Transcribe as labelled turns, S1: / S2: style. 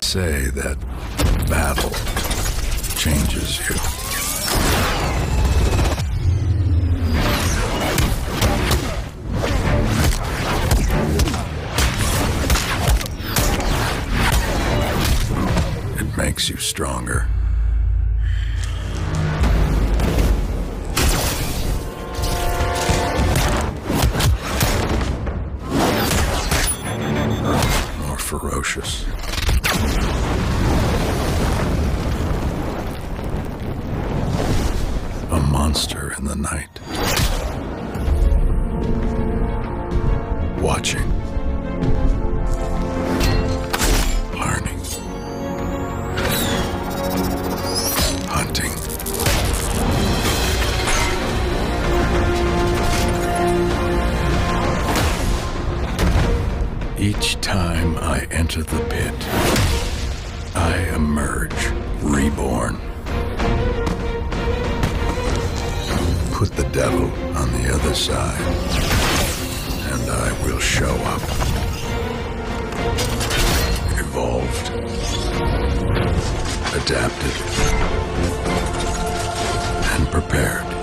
S1: say that battle changes you. It makes you stronger. More ferocious. A monster in the night. Watching. Learning. Hunting. Each time I enter the pit, I emerge reborn. Put the devil on the other side, and I will show up. Evolved. Adapted. And prepared.